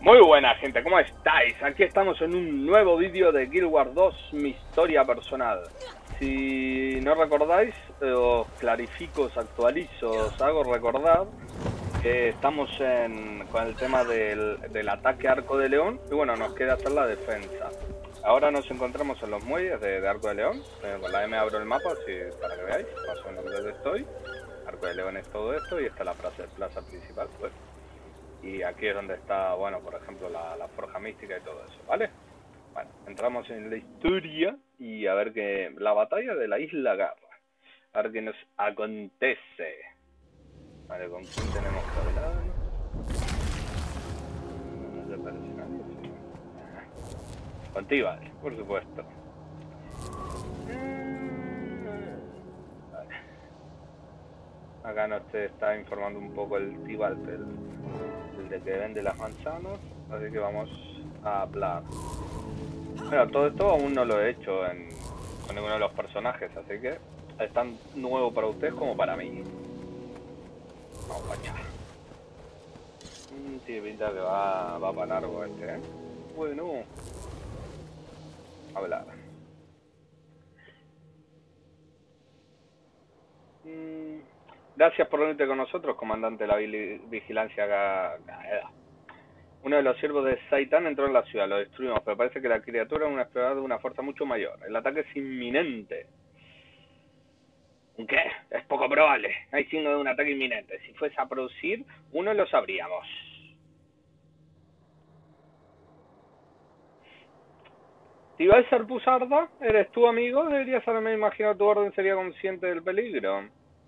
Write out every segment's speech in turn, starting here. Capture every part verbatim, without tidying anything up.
Muy buena gente, ¿cómo estáis? Aquí estamos en un nuevo vídeo de Guild Wars dos, mi historia personal. Si no recordáis, os clarifico, os actualizo, os hago recordar que estamos en, con el tema del, del ataque Arco de León y bueno, nos queda hacer la defensa. Ahora nos encontramos en los muelles de, de Arco de León, eh, con la M abro el mapa así, para que veáis más o menos dónde estoy. Arco de León es todo esto y está la plaza, plaza principal, pues. Y aquí es donde está, bueno, por ejemplo, la, la forja mística y todo eso, ¿vale? Bueno, entramos en la historia y a ver qué... La batalla de la Isla Garra. A ver qué nos acontece. Vale, ¿con quién tenemos que hablar? No te parece nadie, sí. Con Tibal, por supuesto. Vale. Acá nos te está informando un poco el Tibal, el... el de que vende las manzanas, así que vamos a hablar. Bueno, todo esto aún no lo he hecho en, con ninguno de los personajes, así que es tan nuevo para ustedes como para mí. Vamos para allá. Mm, tiene pinta que va, va para largo este, ¿eh? Bueno, hablar. Mm, gracias por reunirte con nosotros, comandante de la vigilancia Gaeda. Uno de los siervos de Zhaitan entró en la ciudad, lo destruimos, pero parece que la criatura es una exploradora de una fuerza mucho mayor. El ataque es inminente. ¿Qué? Es poco probable. Hay signo de un ataque inminente. Si fuese a producir, uno lo sabríamos. Tibal Sarpusarda, ¿eres tu amigo? Deberías haberme imaginado tu orden sería consciente del peligro.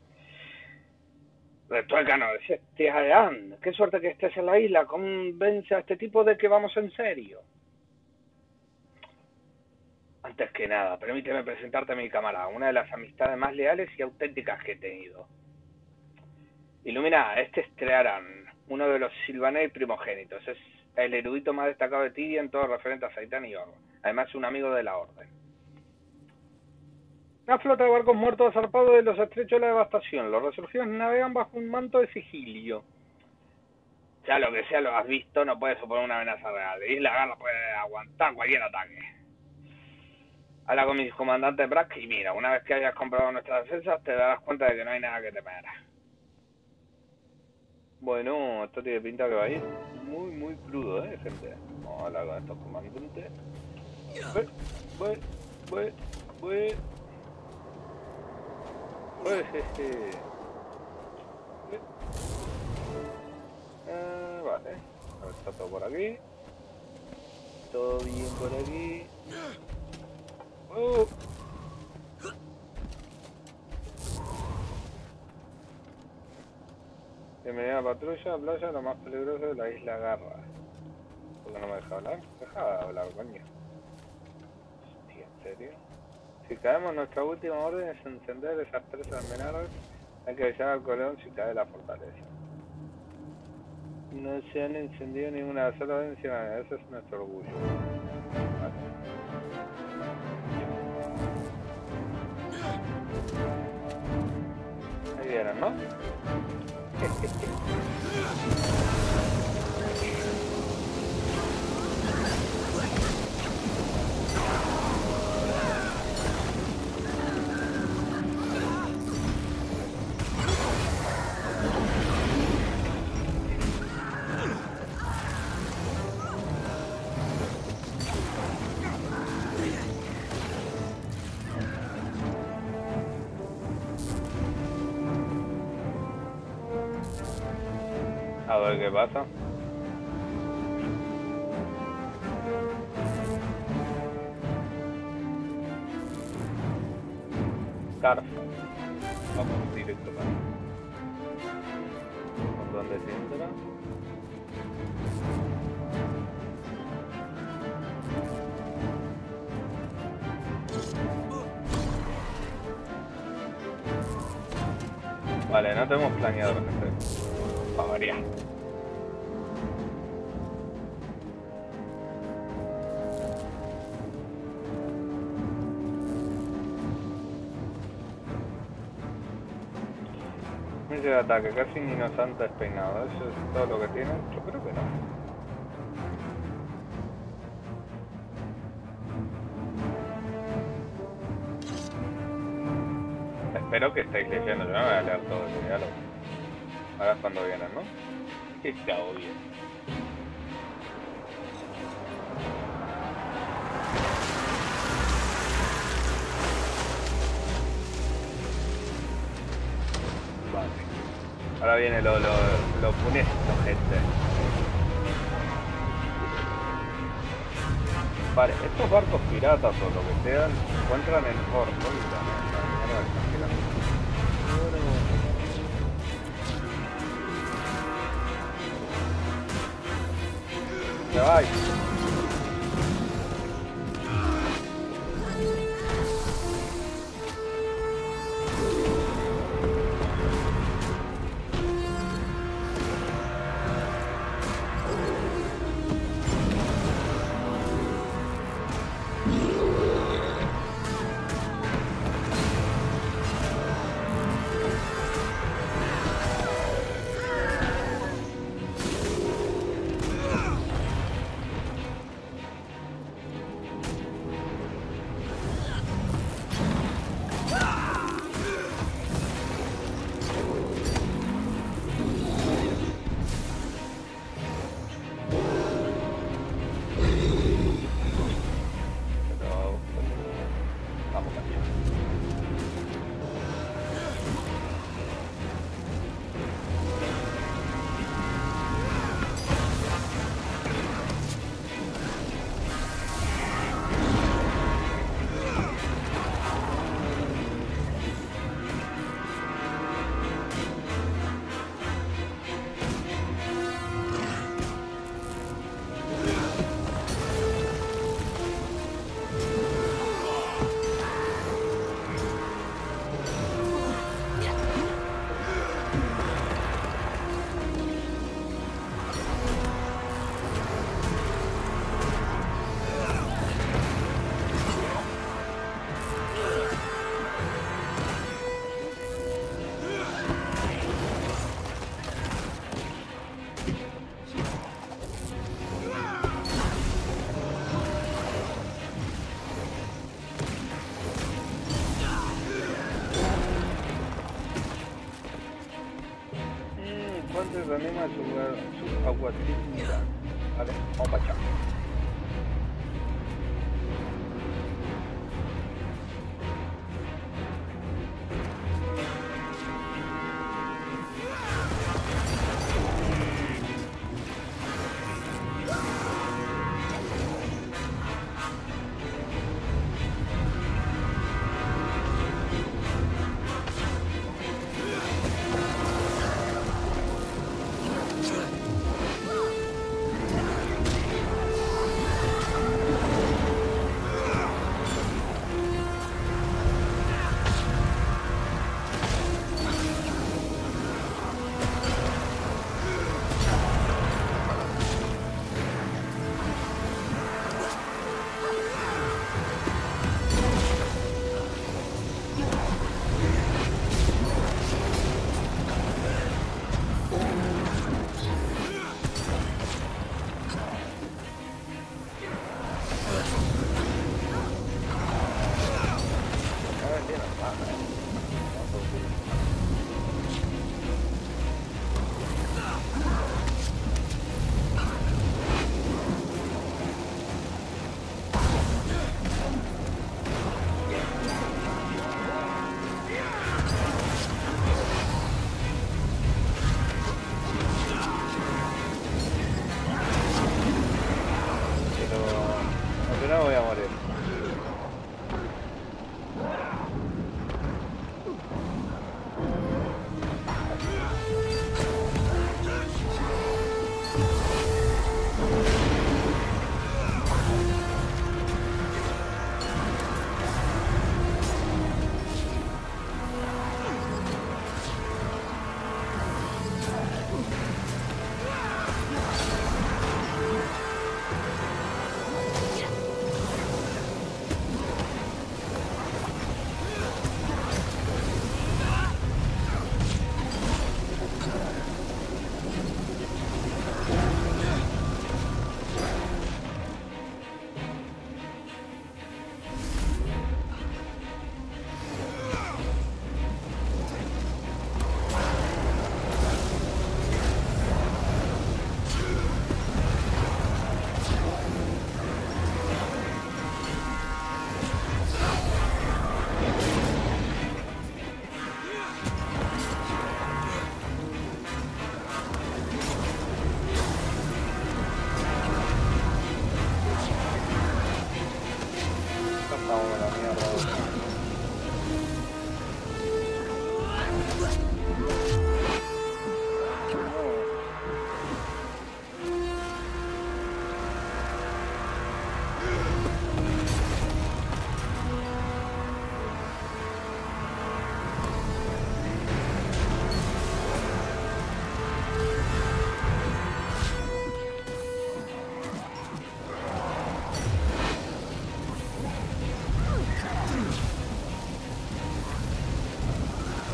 Retuécanos, este Adán. Qué suerte que estés en la isla. Convence a este tipo de que vamos en serio. Antes que nada, permíteme presentarte a mi camarada, una de las amistades más leales y auténticas que he tenido. Ilumina, este es Trearan, uno de los Sylvanei primogénitos. Es el erudito más destacado de Tyria en todo lo referente a Zhaitan y Orb. Además es un amigo de la Orden. Una flota de barcos muertos zarpados de los estrechos de la devastación. Los resurgidos navegan bajo un manto de sigilio. Sea lo que sea, lo has visto, no puede suponer una amenaza real. Isla Garra puede aguantar cualquier ataque. Habla con mis comandantes Brack y mira, una vez que hayas comprobado nuestras defensas, te darás cuenta de que no hay nada que temer. Bueno, esto tiene pinta que va a ir muy, muy crudo, ¿eh, gente? Vamos a hablar con estos comandantes. Voy, voy, voy, voy. Voy, jeje. Eh, vale. A ver, está todo por aquí. Todo bien por aquí. Oh. Bienvenida a la patrulla, playa, lo más peligroso de la Isla Garra. ¿Por qué no me deja hablar? Deja de hablar, coño. Hostia, ¿en serio? Si caemos, nuestra última orden es encender esas tres almenaras. Hay que avisar al coleón si cae la fortaleza. No se han encendido ninguna sola vez encima, ese es nuestro orgullo. Vale. Ahí vieron, ¿no? A ver qué pasa. Carf. Vamos directo para. ¿Por dónde se entra? Vale, no tenemos planeado, gente. Para variar. Inicio de ataque, casi inocente despeinado. ¿Eso es todo lo que tiene? Yo creo que no. espero que estéis leyendo, yo no voy a leer todo ese diálogo. Ahora es cuando vienen, ¿no? Está obvio. Vale. Ahora viene lo, lo, lo funesto, gente. Vale, estos barcos piratas o lo que sean, se encuentran en Fort Sullivan, ¿eh? La mierda que están tirando. ¡Se va! Entonces reanima su, su aguatinidad. Vale, vamos para allá. No voy a morir.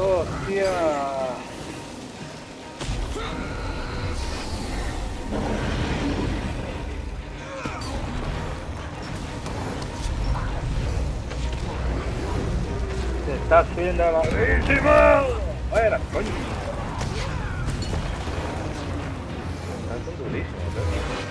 Hostia. Se está haciendo larguísimo. Fuera, coño. Están durísimos, ¿eh?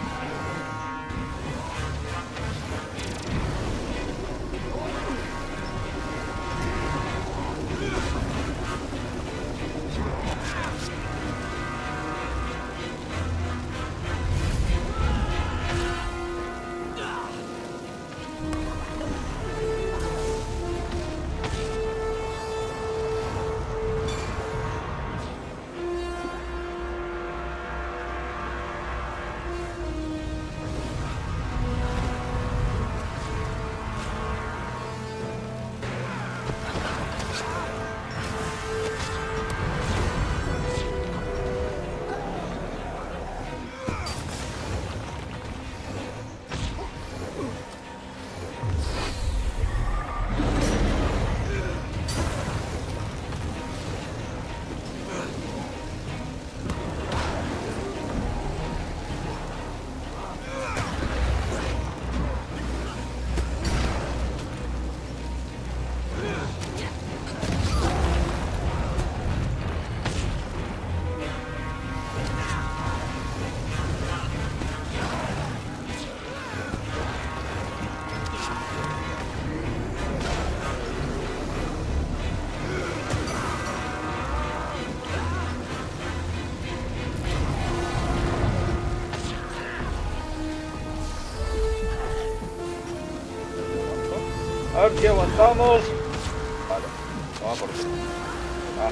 A ver si aguantamos. Vale, vamos por aquí. Ah.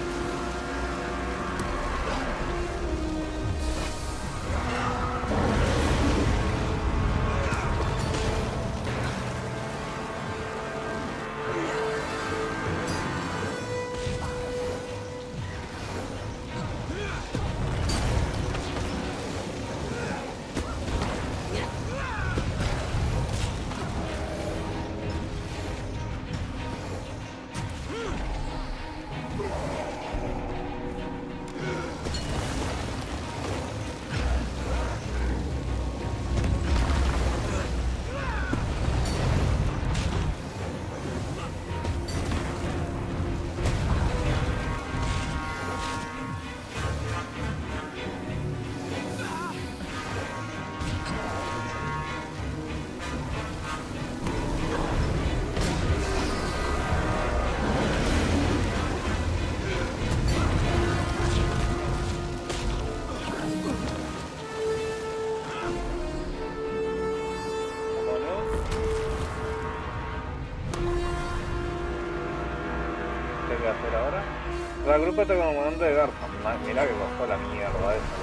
¿Qué hacer ahora? Reagrúpate como comandante de Garza. Mira que costó la mierda esa.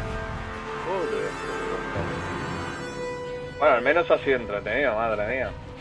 Joder. Bueno, al menos ha sido entretenido, madre mía.